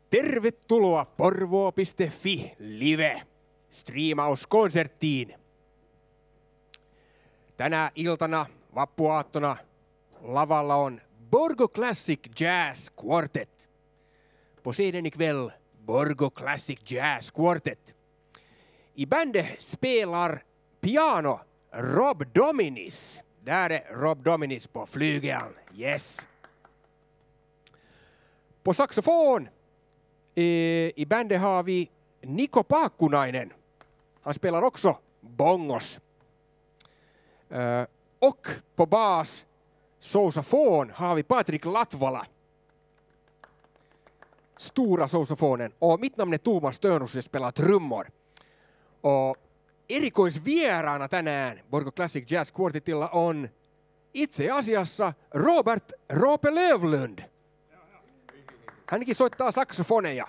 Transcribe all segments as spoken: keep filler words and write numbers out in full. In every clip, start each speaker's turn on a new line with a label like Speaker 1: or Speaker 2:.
Speaker 1: Tervetuloa porvoo piste fi live striimauskonserttiin. Tänä iltana vappuaattona lavalla on Borgo Classic Jazz Quartet. På scenen ikväll Borgo Classic Jazz Quartet. I bandet spelar piano Rob Dominis. Där är Rob Dominis på flygeln. Yes. På saxofon i, i bandet har vi Niko Paakkunainen. Han spelar också bongos. Uh, och på bas sousafon har vi Patrik Latvala. Stora sousafonen. Och mitt namn är Tuomas Tönus ja spelar trummor. Och erikoisvieraana tänään Borgo Classic Jazz Quartetilla on itse asiassa Robert Roope Löflund. Hänkin soittaa saksofoneja.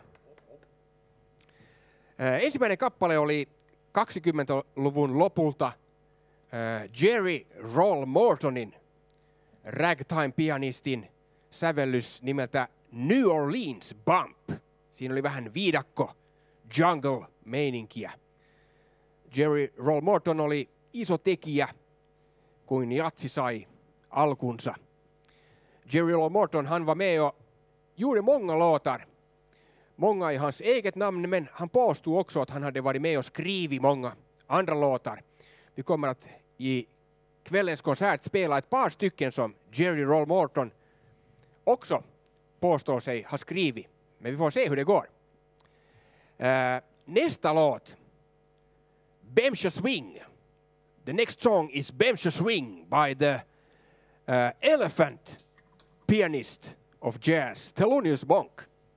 Speaker 1: Äh, ensimmäinen kappale oli kaksikymmentäluvun lopulta äh, Jerry Roll Mortonin ragtime-pianistin sävellys nimeltä New Orleans Bump. Siinä oli vähän viidakko jungle-meininkiä. Jerry Roll Morton oli iso tekijä, kun jatsi sai alkunsa. Jerry Roll Morton, han var med och gjorde många låtar. Många i hans eget namn, men han påstod också att han hade varit med och skrivit många andra låtar. Vi kommer att i kvällens konsert spela ett par stycken som Jerry Roll Morton också påstår sig ha skrivit. Men vi får se hur det går. Uh, nästa låt, Bemsha Swing. The next song is Bemsha Swing by the uh, elephant pianist of jazz, Thelonious Monk.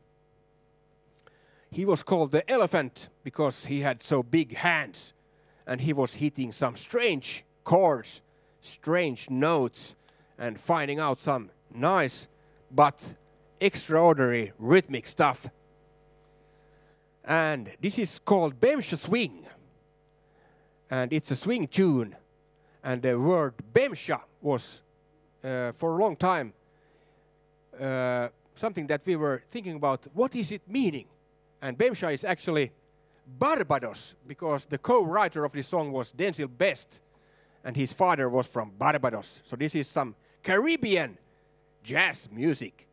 Speaker 1: He was called the elephant because he had so big hands and he was hitting some strange chords, strange notes and finding out some nice but extraordinary rhythmic stuff. And this is called Bemsha Swing. And it's a swing tune. And the word Bemsha was uh, for a long time uh, something that we were thinking about. What is it meaning? And Bemsha is actually Barbados, because the co-writer of this song was Denzel Best, and his father was from Barbados. So this is some Caribbean jazz music.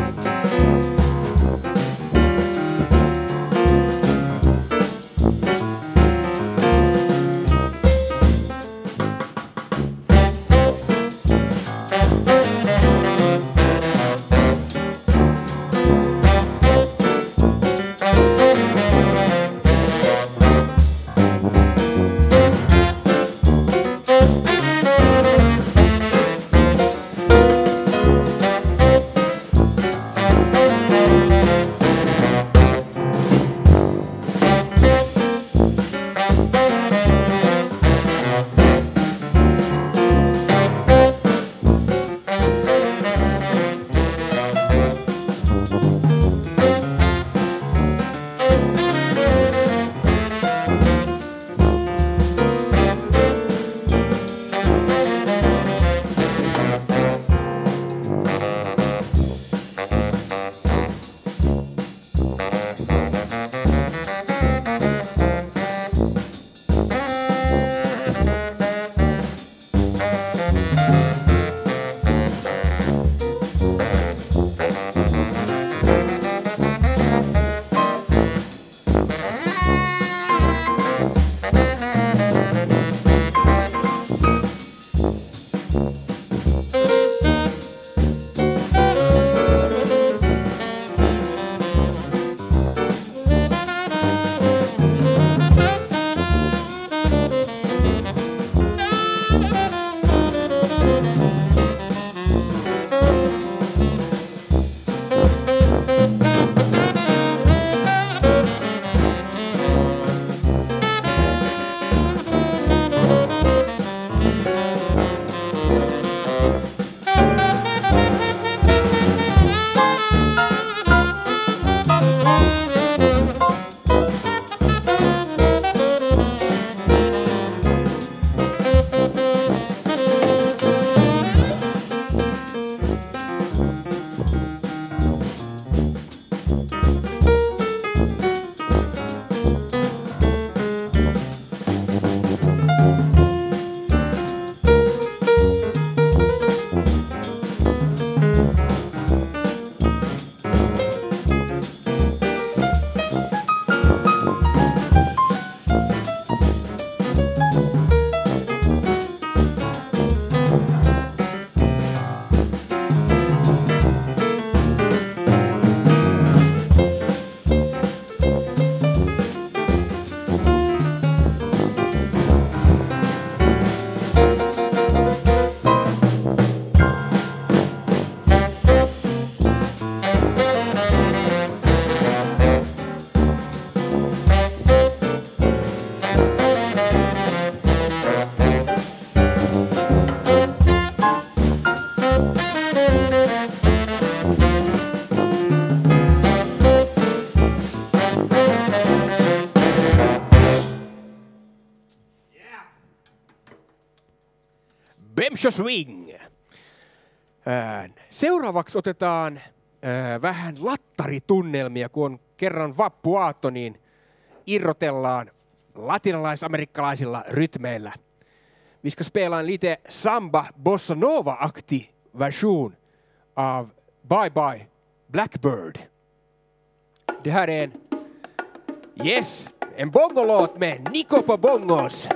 Speaker 2: Thank you.
Speaker 1: Bemsho Swing. Seuraavaksi otetaan vähän lattaritunnelmia, kun on kerran vappuaatto, niin irrotellaan latinalais-amerikkalaisilla rytmeillä. Vi ska spela en lite samba bossa nova-aktig version av Bye Bye Blackbird. Det här är en, yes, en bongolåt med Nico på bongos.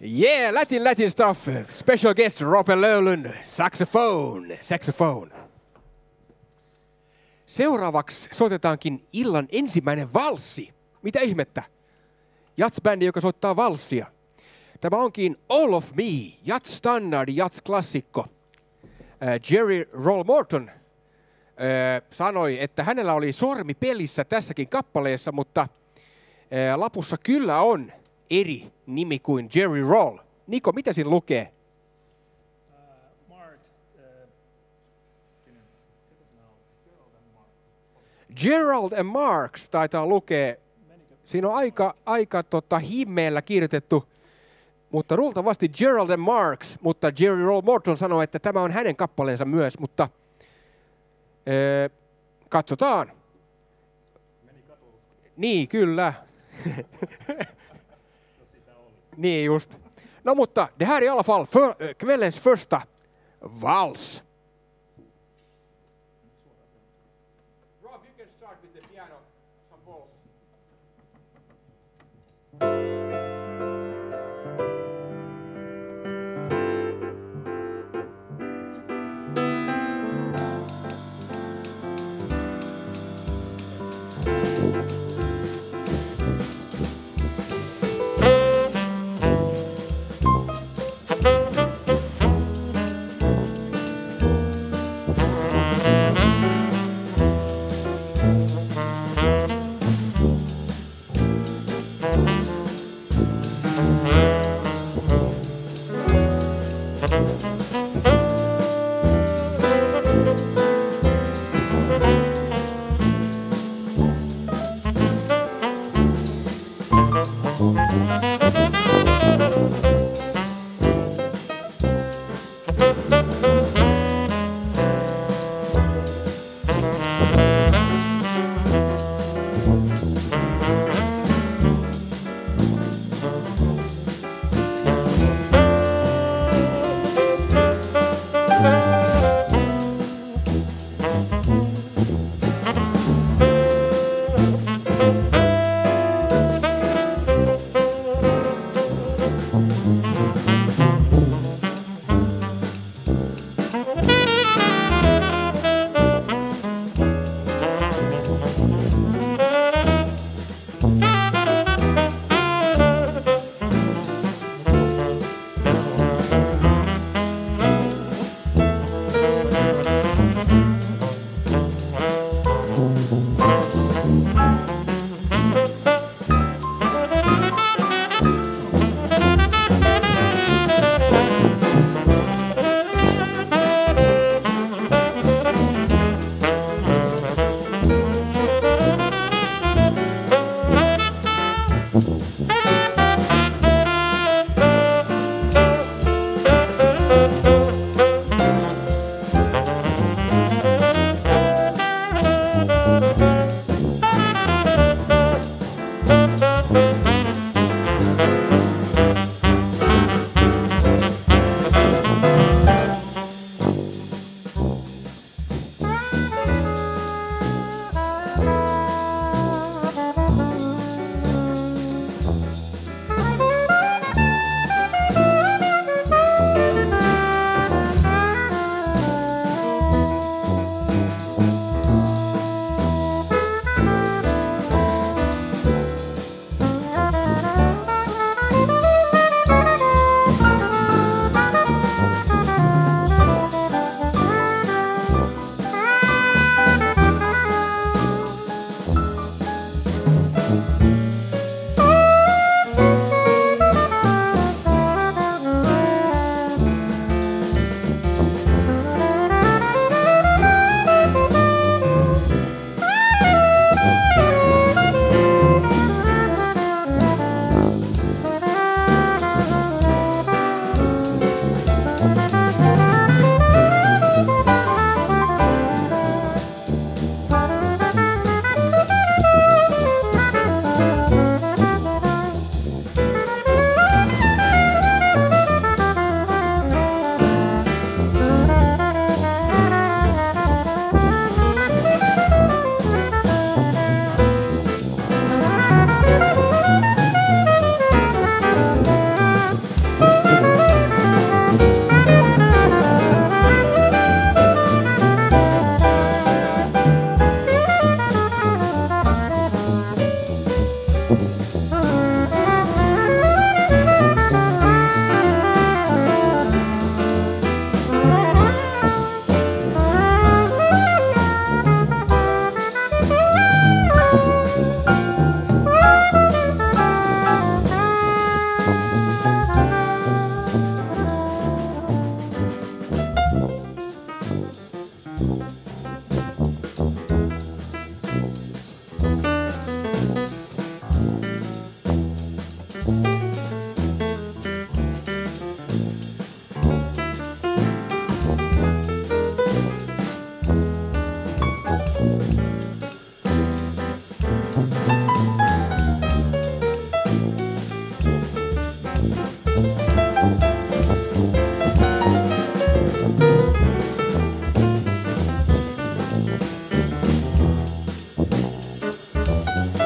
Speaker 1: Yeah, Latin, Latin stuff. Special guest Roope Löylyn, saxophone, saxophone. Seuraavaksi soitetaankin illan ensimmäinen valssi. Mitä ihmettä? Jats-bändi, joka soittaa valssia. Tämä onkin All of Me, jats-standardi, jats-klassikko. Jerry Roll Morton sanoi, että hänellä oli sormi pelissä tässäkin kappaleessa, mutta lapussa kyllä on eri nimi kuin Jerry Roll. Niko, mitä siinä lukee?
Speaker 2: Uh, Mark, uh,
Speaker 1: Gerald and Marks taitaa lukea. Siinä on aika, aika tota, himmeellä kirjoitettu, mutta luultavasti Gerald and Marks, mutta Jerry Roll Morton sanoi, että tämä on hänen kappaleensa myös, mutta ee, katsotaan. Niin, kyllä. Niin just. No mutta det här är i alla fall för, kvällens första vals. Rob, you can start with the piano, some balls.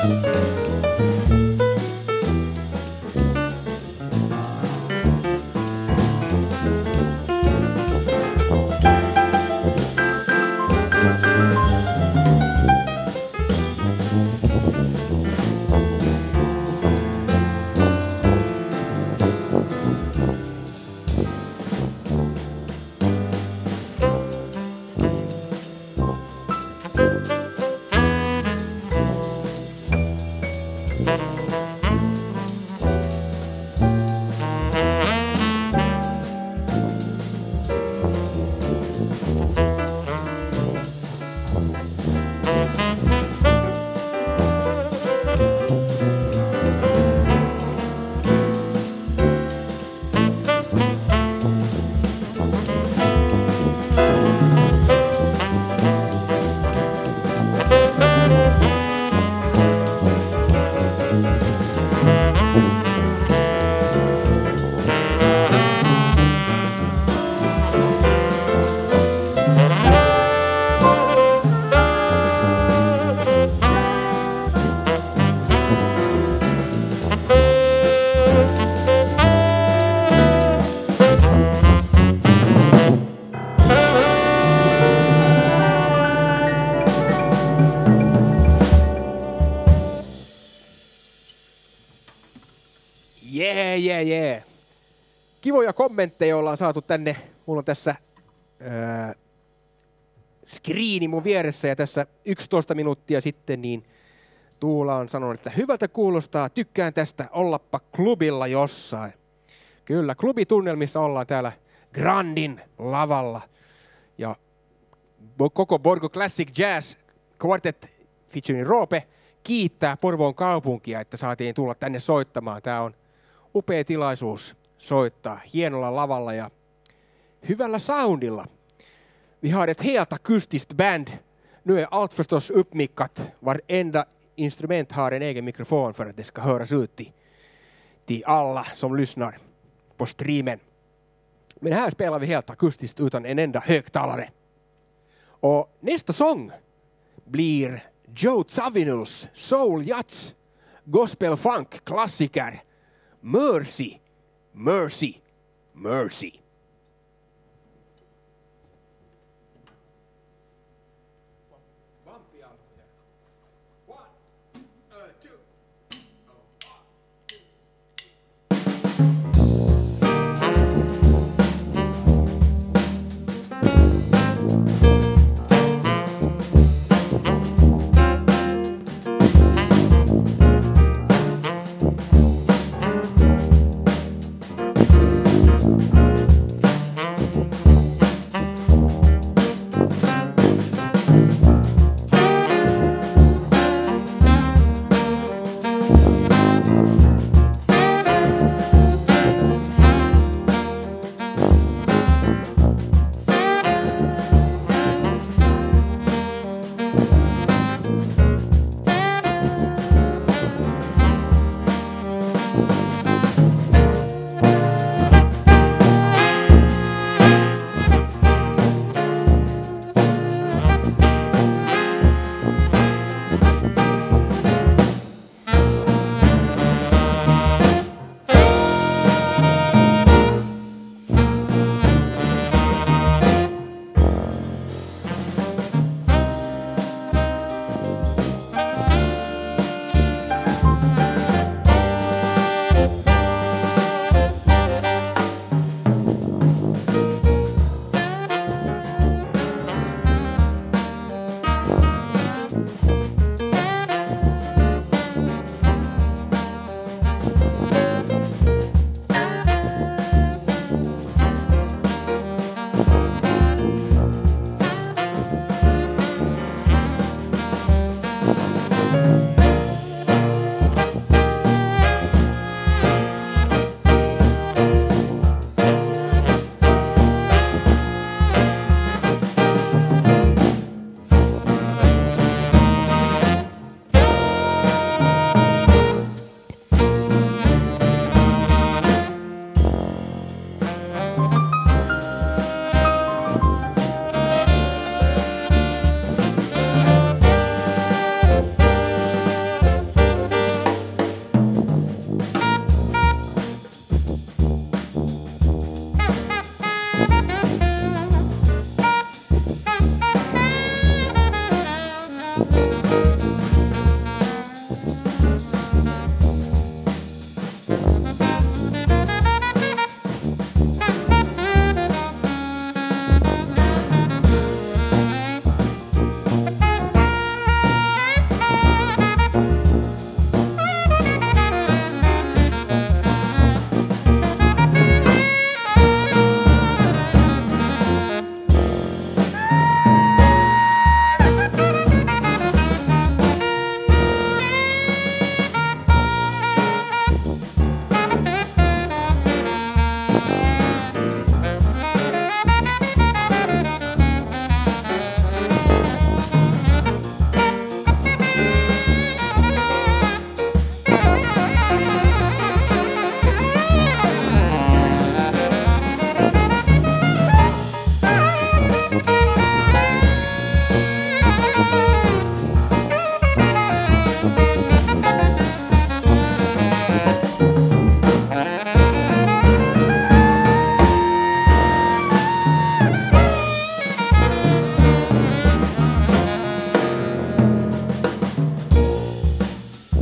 Speaker 1: Jee, jee, jee. Kivoja kommentteja ollaan saatu tänne. Mulla on tässä ää, screeni mun vieressä ja tässä yksitoista minuuttia sitten niin Tuula on sanonut, että hyvältä kuulostaa, tykkään tästä, ollappa klubilla jossain. Kyllä, klubitunnelmissa ollaan täällä Grandin lavalla. Ja koko Borgo Classic Jazz Quartet featuring Roope kiittää Porvoon kaupunkia, että saatiin tulla tänne soittamaan. Tää on upea tilaisuus soittaa hienolla lavalla ja hyvällä soundilla. Vi har ett helt akustiskt band. Nu är allt förstås uppmickat. Varenda instrument har en egen mikrofon för att det ska höras ut till, till alla som lyssnar på streamen. Men här spelar vi helt akustiskt utan en enda högtalare. Och nästa sång blir Joe Zavinuls Soul Jazz Gospel Funk klassiker Mercy, Mercy, Mercy.
Speaker 3: Thank you.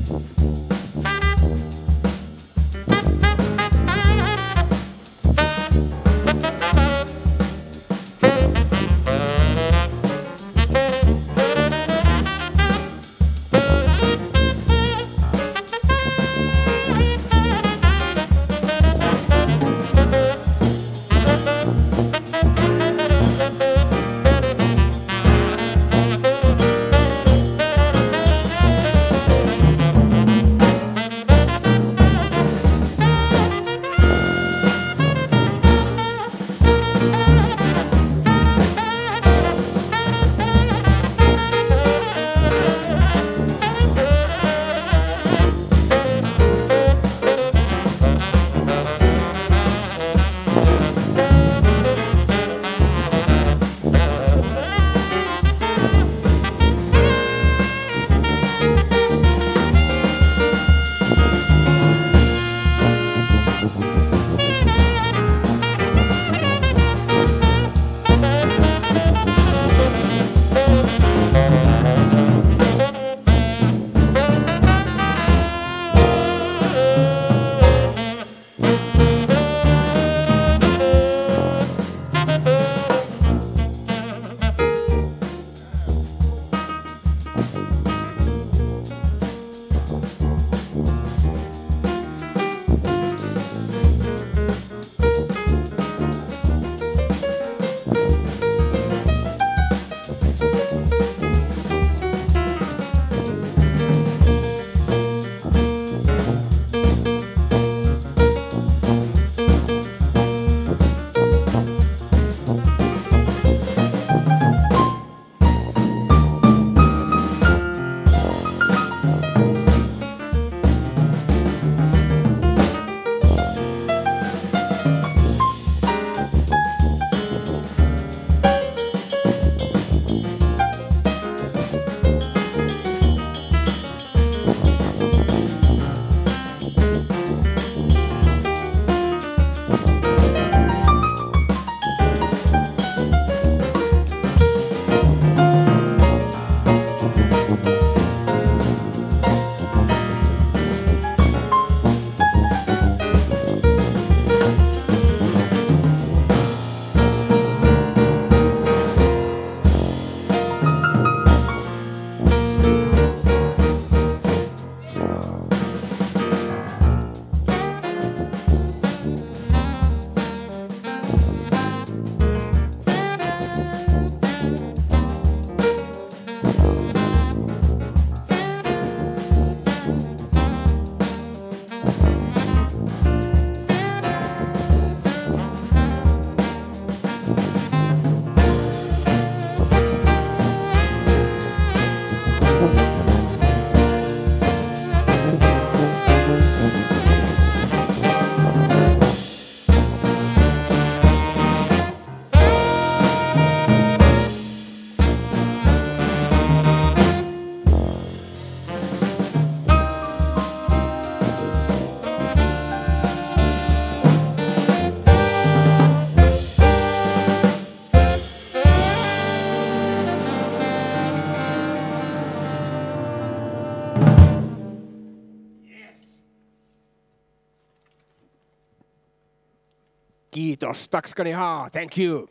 Speaker 1: Kiitos, tack ska ni ha, thank you.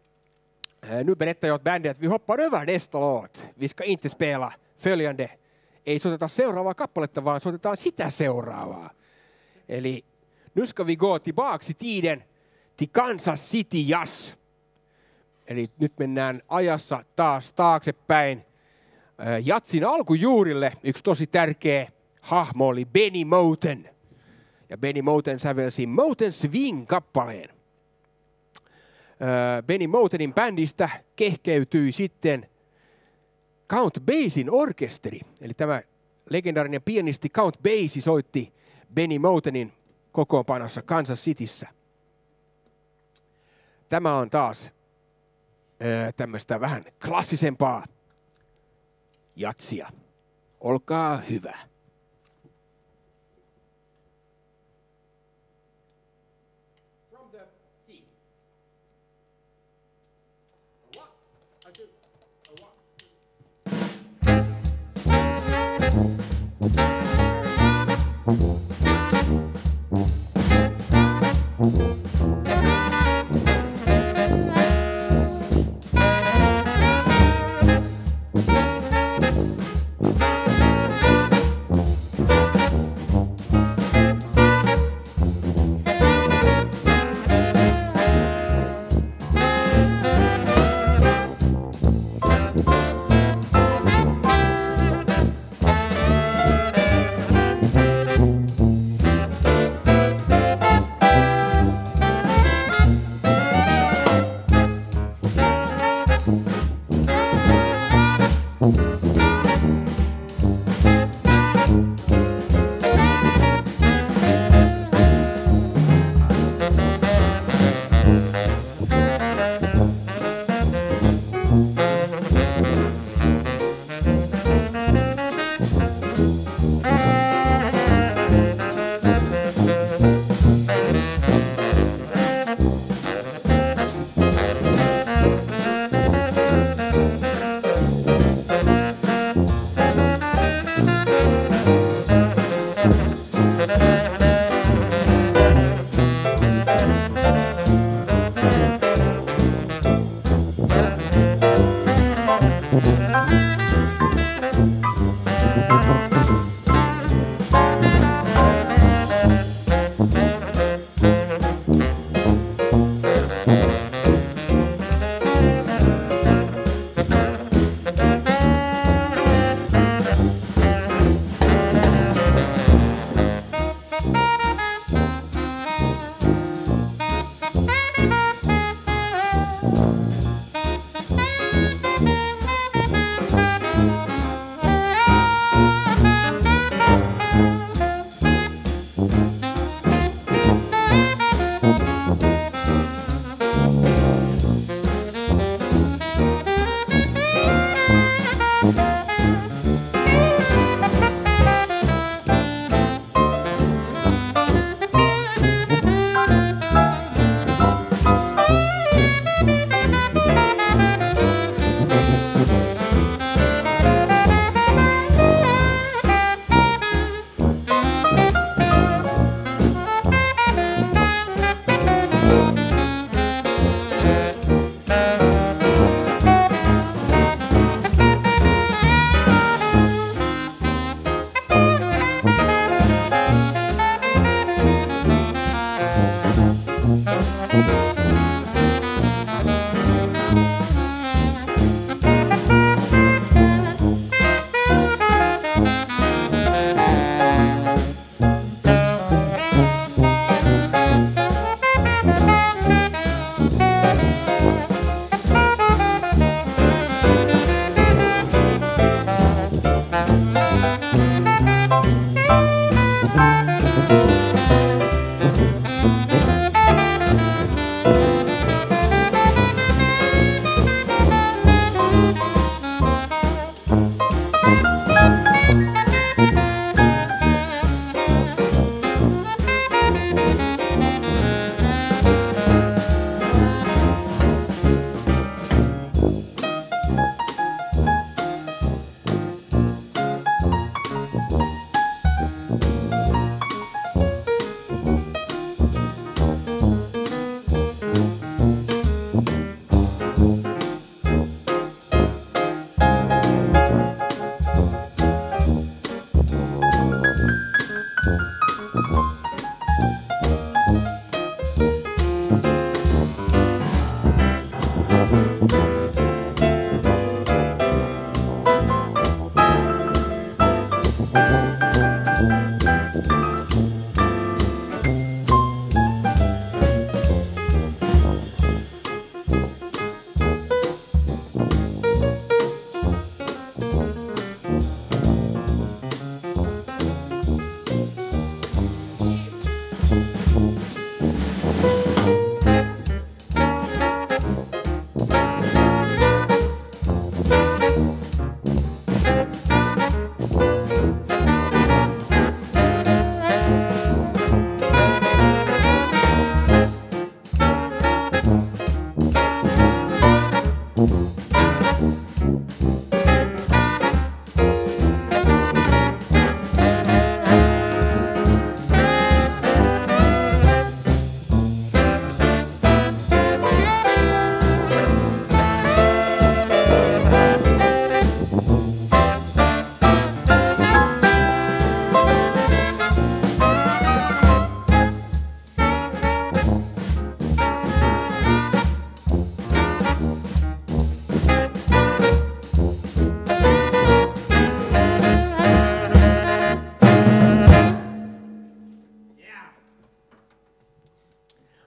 Speaker 1: Nu berättar jag åt bandet att vi hoppar över nästa låt. Vi ska inte spela följande. Ei soiteta seuraavaa kappaletta, vaan soitetaan sitä seuraavaa. Eli nu ska vi gå tillbaks i tiden till Kansas City Jazz. Eli nyt mennään ajassa taas taaksepäin. Jatsin alkujuurille yksi tosi tärkeä hahmo oli Benny Moten. Ja Benny Moten sävelsi Moten Swing-kappaleen. Benny Motenin bändistä kehkeytyi sitten Count Basien orkesteri. Eli tämä legendaarinen pianisti Count Basie soitti Benny Motenin kokoonpanossa Kansas Cityssä. Tämä on taas tämmöistä vähän klassisempaa jatsia. Olkaa hyvä.
Speaker 3: Thank you.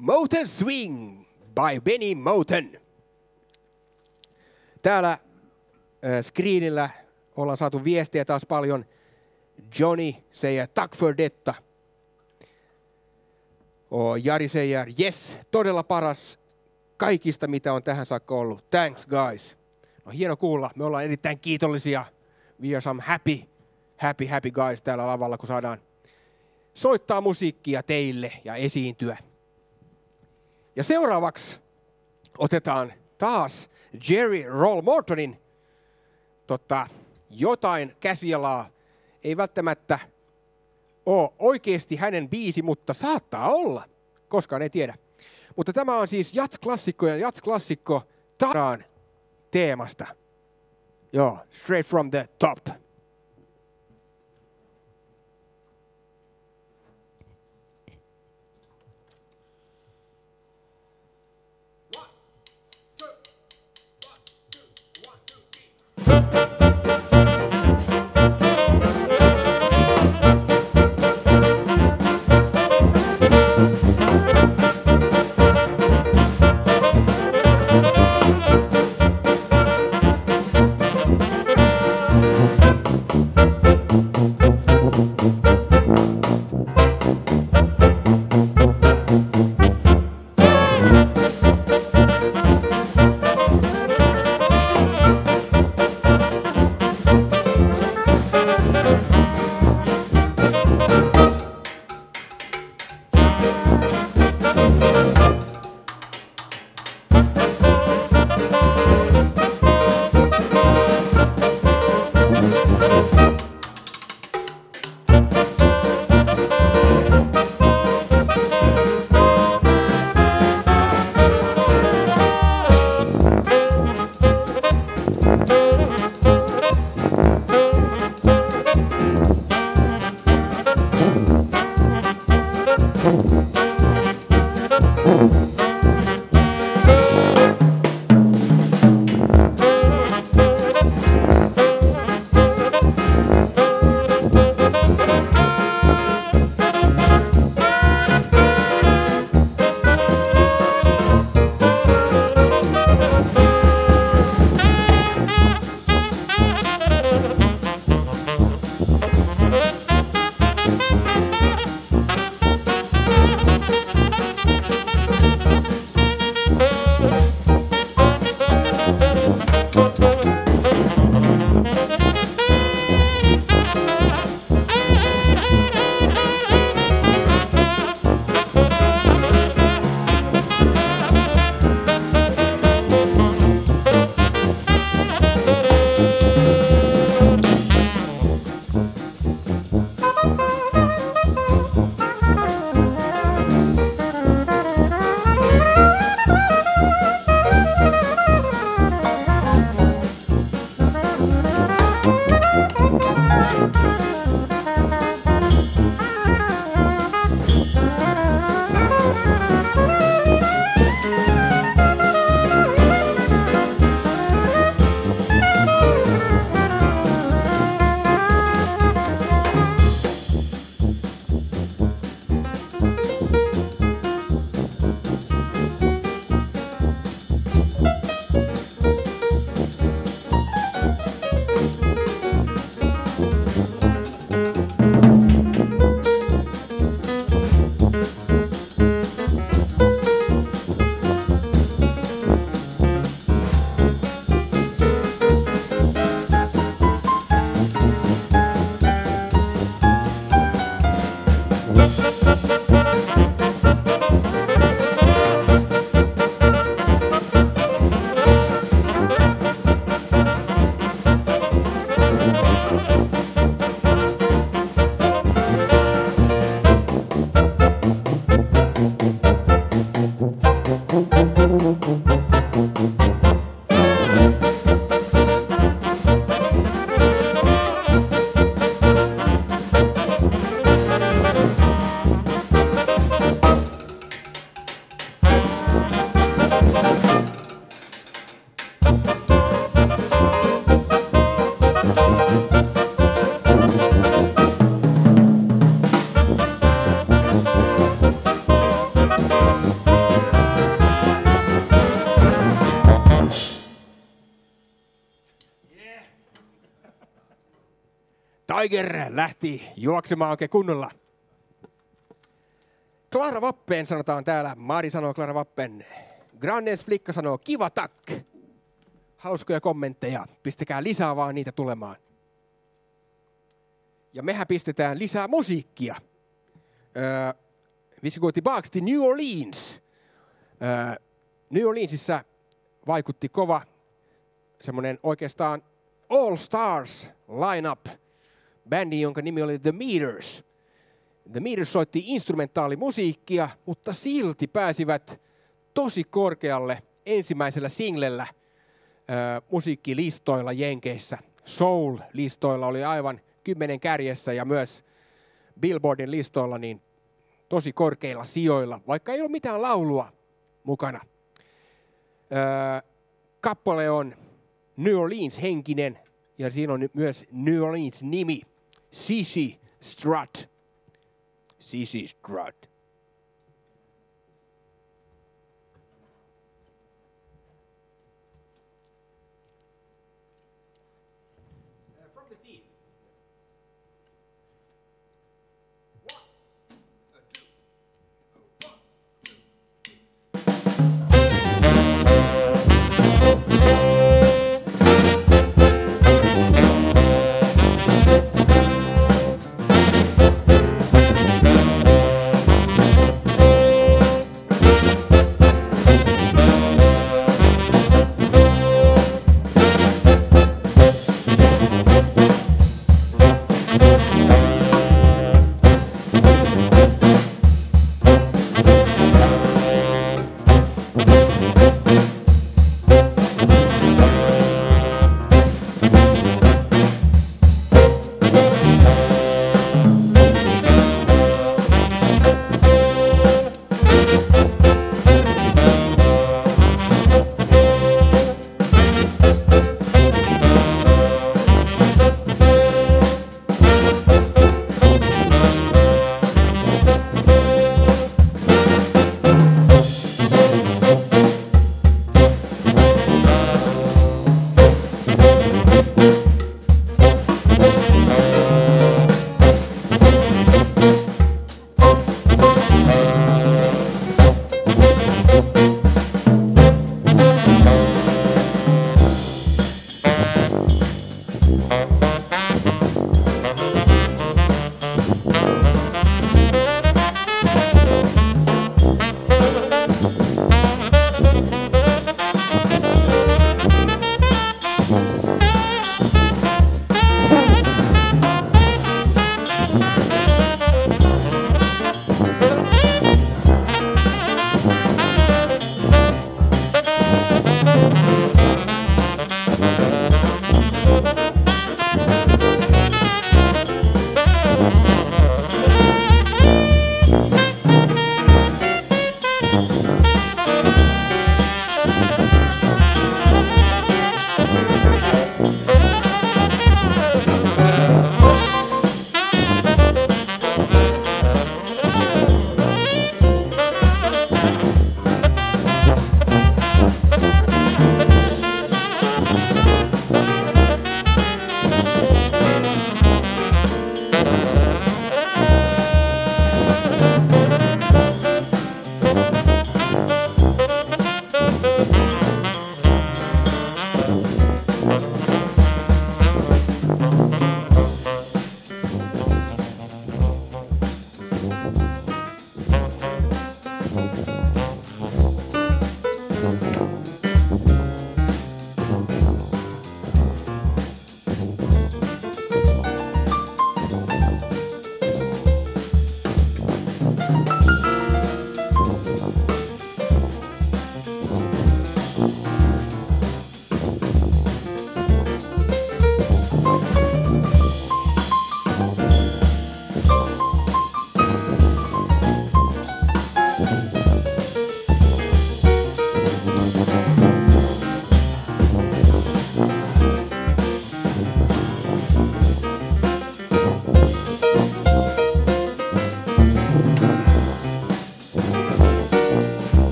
Speaker 1: Moten Swing by Benny Moten. Täällä äh, screenillä ollaan saatu viestiä taas paljon. Johnny säger tack för detta. Och Jari säger yes, todella paras kaikista mitä on tähän saakka ollut. Thanks guys. No hieno kuulla, me ollaan erittäin kiitollisia. We are some happy, happy, happy guys täällä lavalla, kun saadaan soittaa musiikkia teille ja esiintyä. Ja seuraavaksi otetaan taas Jerry Roll Mortonin tota, jotain käsialaa. Ei välttämättä ole oikeasti hänen biisi, mutta saattaa olla. Koskaan ei tiedä. Mutta tämä on siis jazz-klassikko ja jazz-klassikko Taran teemasta. Joo, straight from the top. Tiger lähti juoksemaan oikein kunnolla. Klara Vappen sanotaan täällä. Mari sanoo Klara Vappen. Grannes Flikka sanoo kiva tack. Hauskoja kommentteja. Pistäkää lisää vaan niitä tulemaan. Ja mehän pistetään lisää musiikkia. Öö, vi ska gå tillbaks till New Orleans. Öö, New Orleansissa vaikutti kova semmoinen oikeastaan All Stars lineup. Bändi, jonka nimi oli The Meters. The Meters soitti instrumentaalimusiikkia, mutta silti pääsivät tosi korkealle ensimmäisellä singlellä ö, musiikkilistoilla Jenkeissä. Soul-listoilla oli aivan kymmenen kärjessä ja myös Billboardin listoilla niin tosi korkeilla sijoilla, vaikka ei ollut mitään laulua mukana. Ö, kappale on New Orleans-henkinen ja siinä on myös New Orleans-nimi. Cissy Strut. Cissy Strut.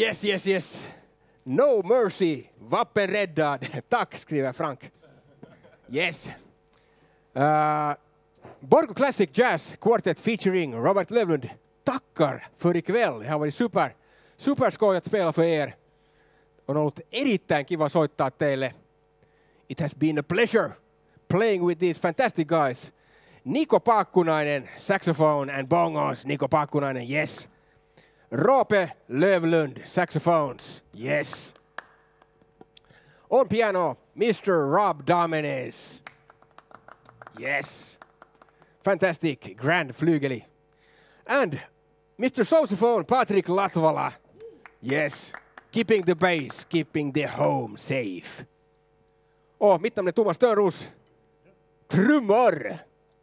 Speaker 1: Yes, yes, yes. No mercy. Vappen räddad. Tack, skriver Frank. Yes. Uh, Borgå Classic Jazz Quartet featuring Robert Levlund tackar för ikväll. Det har varit super, superskoj att spela för er. On ollut erittäin kiva soittaa teille. It has been a pleasure playing with these fantastic guys. Niko Paakkunainen, saxophone and bongos. Niko Paakkunainen, yes. Roope Lövlund, saxophones, yes. On piano, Mister Rob Dominez. Yes. Fantastic, grand flygeli. And Mister Sousaphone, Patrik Latvala. Yes. Keeping the bass, keeping the home safe. Och mitt namn är Thomas Törnros. Trummor.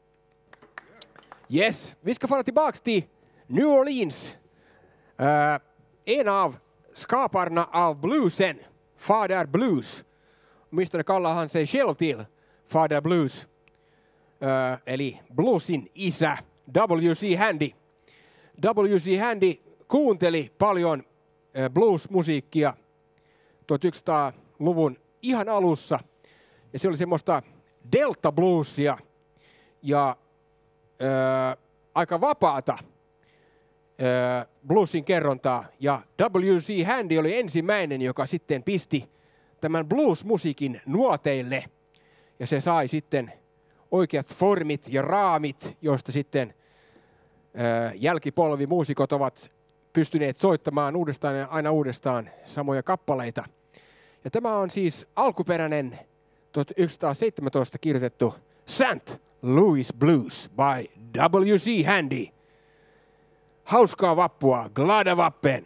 Speaker 1: Yes, vi ska fara tillbaks till New Orleans. Uh, en av skaparna av bluesen, Fader Blues. Åtminstone kallar han sig själv till Fader Blues. Uh, eli bluesin isä, W C Handy. W C Handy kuunteli paljon uh, bluesmusiikkia tuhatyhdeksänsataaluvun ihan alussa. Ja se oli semmoista delta bluesia ja uh, aika vapaata uh, bluesin kerrontaa. Ja W C Handy oli ensimmäinen, joka sitten pisti tämän bluesmusiikin nuoteille. Ja se sai sitten oikeat formit ja raamit, joista sitten ää, jälkipolvimuusikot ovat pystyneet soittamaan uudestaan ja aina uudestaan samoja kappaleita. Ja tämä on siis alkuperäinen tuhatyhdeksänsataaseitsemäntoista kirjoitettu Saint Louis Blues by W C Handy. Hauskaa vappua, glada vappen!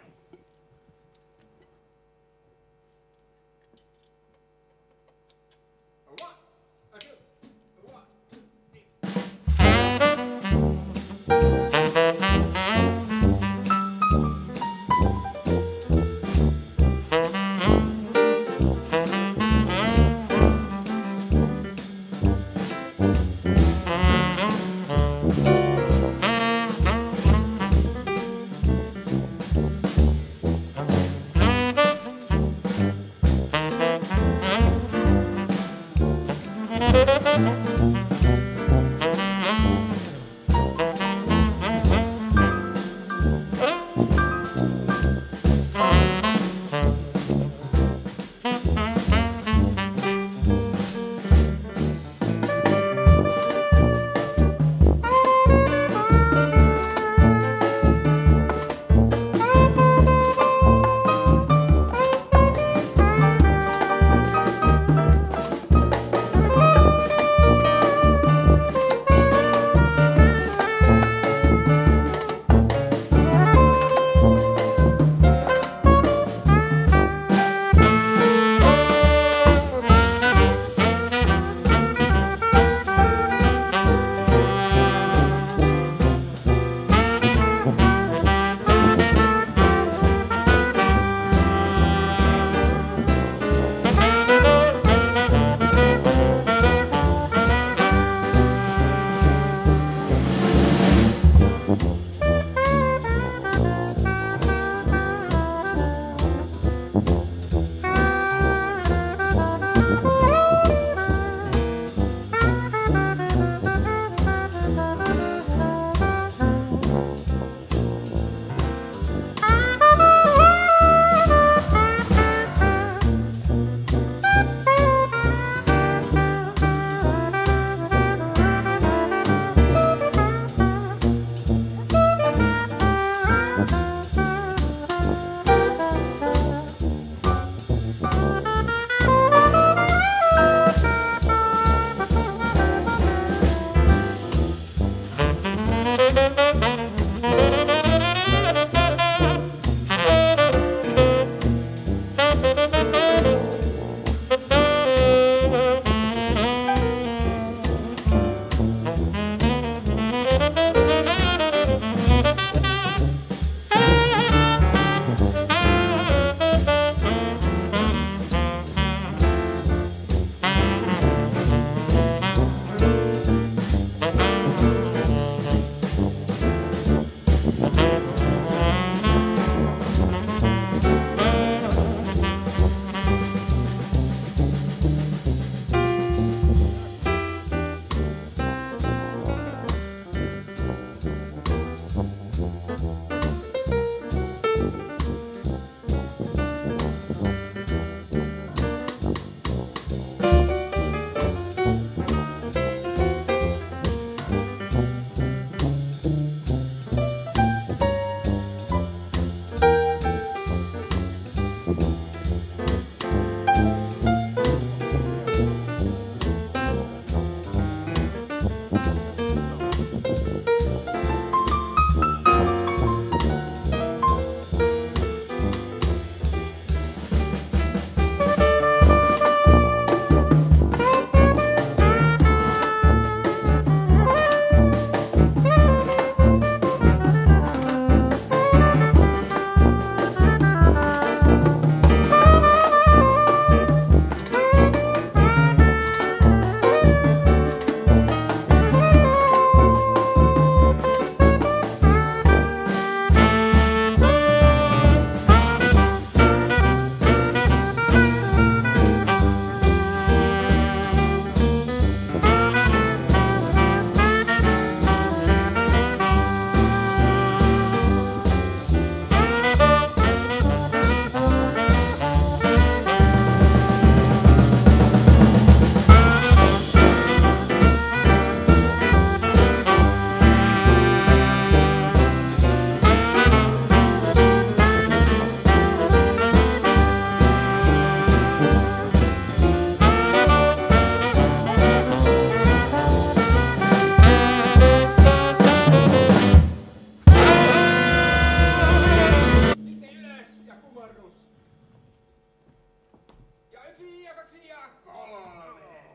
Speaker 1: kaksi ja kolme.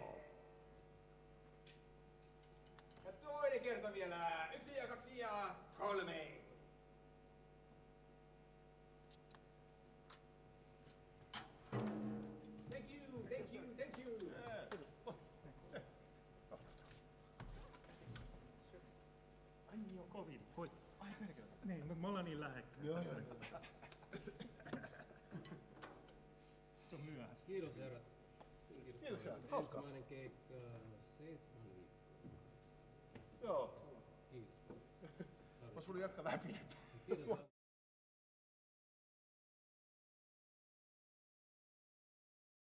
Speaker 1: Ja toinen kerta vielä. Yksi ja kaksi ja kolme. Thank you, thank you, thank you.
Speaker 2: Ai niin, on kovin. Voi. Ai perkele. Niin, mutta me ollaan niin lähekkäin. Joo, joo. Se on myöhäistä.
Speaker 3: Kiitos herrat.
Speaker 4: Kiitos, hauskaa.
Speaker 3: Ensimmäinen keikka seitsemän viikkoa.
Speaker 4: Joo.
Speaker 3: Kiitos.
Speaker 4: Mä sulla jatka vähän pidetään.
Speaker 3: Kiitos.